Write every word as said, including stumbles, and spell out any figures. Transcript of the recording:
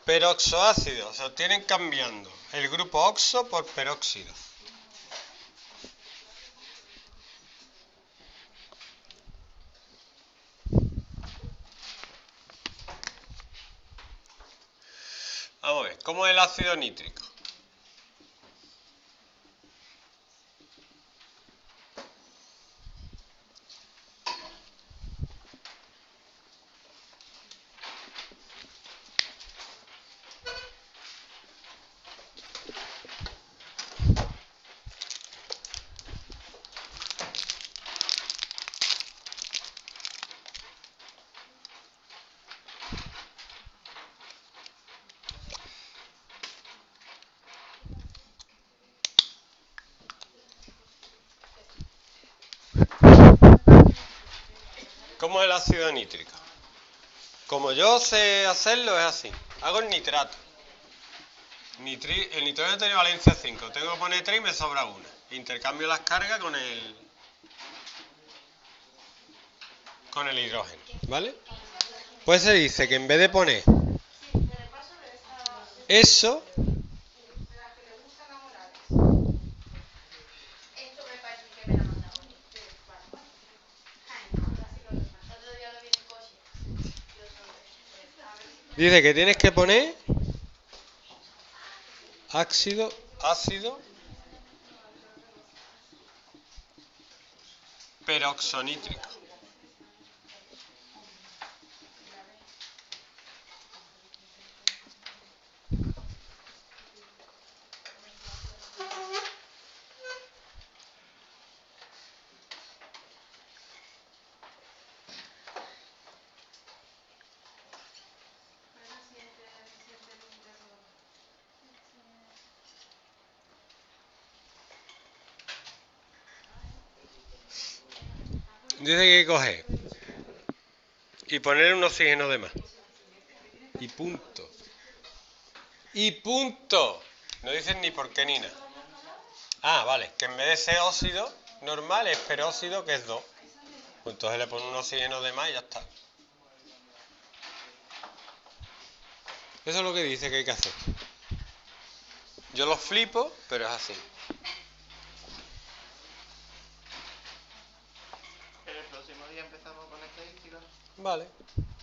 Peroxoácidos se obtienen cambiando el grupo oxo por peróxido. Vamos a ver, ¿cómo es el ácido nítrico? ¿Cómo es el ácido nítrico? Como yo sé hacerlo es así. Hago el nitrato. Nitri, el nitrógeno tiene valencia cinco. Tengo que poner tres y me sobra una. Intercambio las cargas con el con el hidrógeno, ¿vale? Pues se dice que en vez de poner eso, dice que tienes que poner ácido, ácido peroxonítrico. Dice que hay que coger y poner un oxígeno de más. Y punto. Y punto. No dicen ni por qué ni nada. Ah, vale, que en vez de ser óxido normal es peróxido, que es dos. Pues entonces le ponen un oxígeno de más y ya está. Eso es lo que dice que hay que hacer. Yo lo flipo, pero es así. Pero el próximo día empezamos con estadística. Vale.